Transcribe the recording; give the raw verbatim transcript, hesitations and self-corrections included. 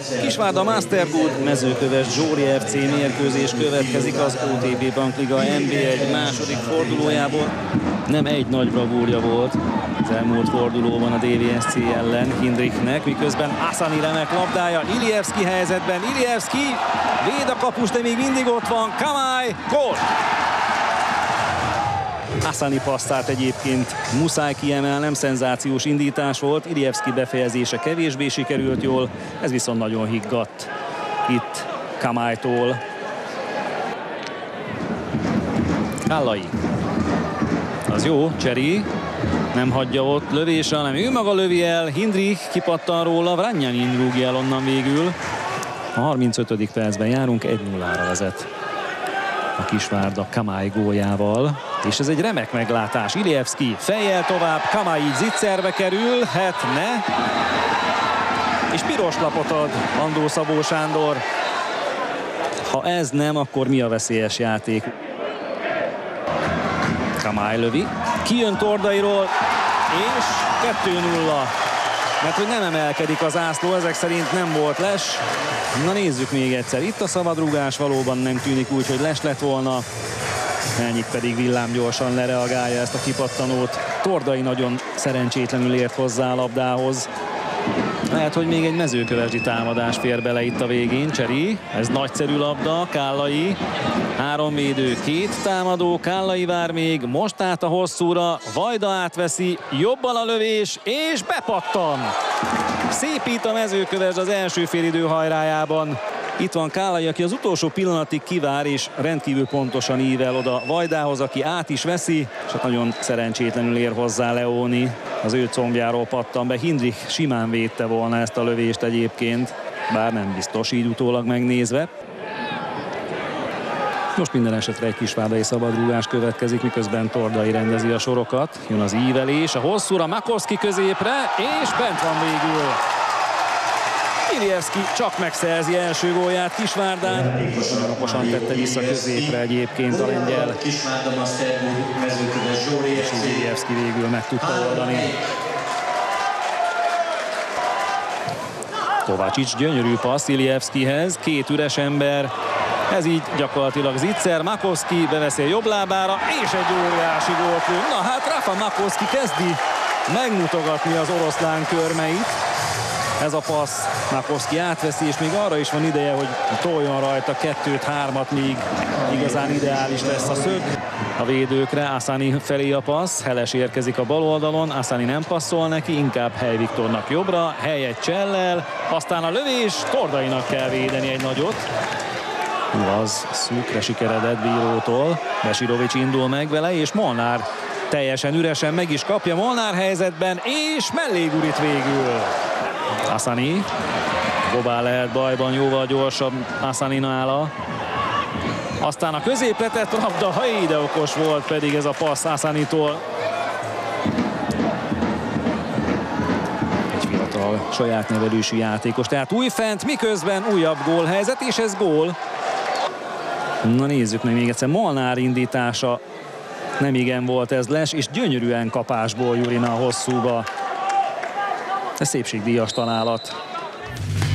Kisvárda Mastergood Mezőköves Zsóri ef cé mérkőzés következik az o té pé Bankliga en bé egy második fordulójából. Nem egy nagy bravúrja volt az elmúlt fordulóban a dé vé es cé ellen Hindrichnek, miközben Asani remek labdája Ilievski helyzetben. Ilievski véd a kapus, de még mindig ott van. Kamai, gól! Asani passzát egyébként muszáj kiemelnem, szenzációs indítás volt. Ilievski befejezése kevésbé sikerült jól, ez viszont nagyon higgadt itt Kamaitól. Kallai. Az jó, Cseri nem hagyja ott lövésre, hanem ő maga lövi el. Hindrich kipattan róla, Vranjanin rúgja el onnan végül. A harmincötödik percben járunk, egy nullára vezet a Kisvárda Kamai góljával. És ez egy remek meglátás. Ilievski fejjel tovább, Kamai zicserbe kerül, hát ne. És piros lapot ad Andó Szabó Sándor. Ha ez nem, akkor mi a veszélyes játék? Kamai lövi, kijön Tordairól, és kettő nulla. Mert hogy nem emelkedik az zászló, ezek szerint nem volt les. Na nézzük még egyszer. Itt a szabadrúgás valóban nem tűnik úgy, hogy les lett volna. Melnyik pedig villámgyorsan lereagálja ezt a kipattanót. Tordai nagyon szerencsétlenül ért hozzá a labdához. Lehet, hogy még egy mezőkövesdi támadás fér bele itt a végén. Cseri, ez nagyszerű labda, Kallai. Három védő, két támadó, Kallai vár még, most át a hosszúra, Vajda átveszi, jobban a lövés, és bepattan! Szépít a Mezőkövesd az első félidő hajrájában. Itt van Kallai, aki az utolsó pillanatig kivár, és rendkívül pontosan ível oda Vajdához, aki át is veszi, és hát nagyon szerencsétlenül ér hozzá Leoni. Az ő combjáról pattan be. Hindrich simán védte volna ezt a lövést egyébként, bár nem biztos így utólag megnézve. Most minden esetre egy kisvárdai szabadrúgás következik, miközben Tordai rendezi a sorokat. Jön az ívelés, a hosszúra Makovszki középre, és bent van végül. Ilievski csak megszerzi első gólját Kisvárdán. Okosan tette vissza középre egyébként a lengyel. És Ilievski végül meg tudta oldani. Kovácsics gyönyörű passz Ilievskihez, két üres ember. Ez így gyakorlatilag zicser, Makovszki beveszi a jobb lábára, és egy óriási gólt lő. Na hát Rafa Makovszki kezdi megmutogatni az oroszlán körmeit. Ez a passz, Makovszki átveszi, és még arra is van ideje, hogy toljon rajta kettőt, hármat, míg igazán ideális lesz a szög. A védőkre Asani felé a passz, Heles érkezik a bal oldalon, Asani nem passzol neki, inkább Hely Viktornak jobbra, Hely egy csellel, aztán a lövés, Tordainak kell védeni egy nagyot. Az szűkre sikeredett bírótól, Besirovics indul meg vele, és Molnár teljesen üresen meg is kapja Molnár helyzetben, és mellé gurít végül. Asani, Gobá lehet bajban, jóval gyorsabb Asani nála. Aztán a középre tett labda, ha ide okos volt pedig ez a passz Asanitól. Egy fiatal, saját nevelésű játékos, tehát újfent, miközben újabb gólhelyzet, és ez gól. Na nézzük meg még egyszer, Molnár indítása nem igen volt ez les, és gyönyörűen kapásból Jurina a hosszúba. Ez szépségdíjas találat.